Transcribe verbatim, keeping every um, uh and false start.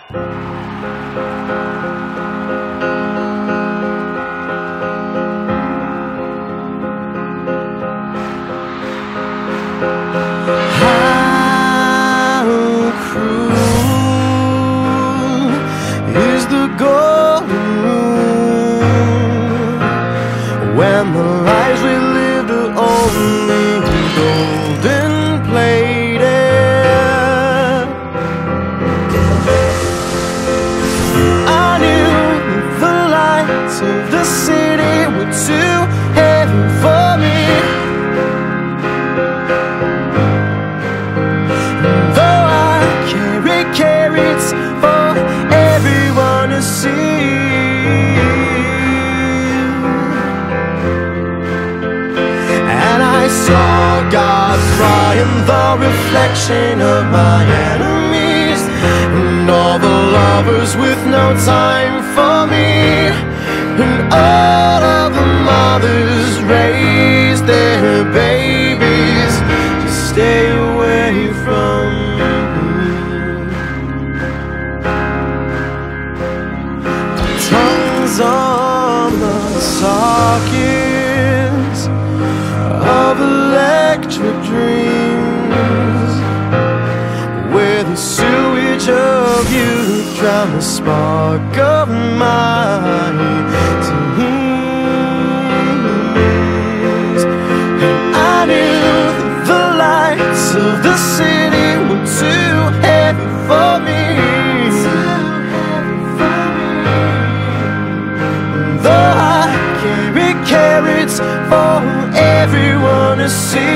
When the lives we lived are only golden plated, I knew the lights of the city were too heavy for me. Though I carry carrots for everyone to see, I saw God frying the reflection of my enemies, and all the lovers with no time for me, and all of the mothers raised their babies to stay away from me. Tongues on the sockets of electric dreams, where the sewage of you drowned the spark of my tears. And I knew that the lights of the city were too heavy for me. Though I carry carrots for everyone to see,